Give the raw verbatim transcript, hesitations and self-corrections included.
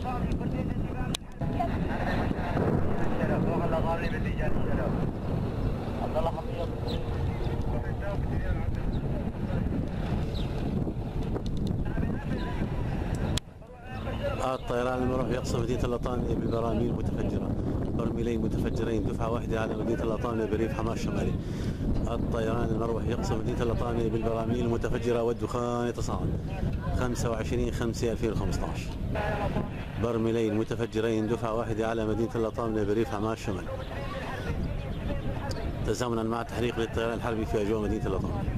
الطيران المروح يقصف مدينة اللطانية ببراميل متفجرة، برميلين متفجرين دفعة واحدة على مدينة اللطانية بريف حماة الشمالي. الطيران المروح يقصف مدينة اللطانية بالبراميل المتفجرة والدخان يتصاعد. خمسة وعشرين خمسة ألفين وخمسة عشر برميلين متفجرين دفعة واحدة على مدينة اللطانية بريف حماة الشمالي، تزامنا مع تحريق للطيران الحربي في أجواء مدينة اللطانية.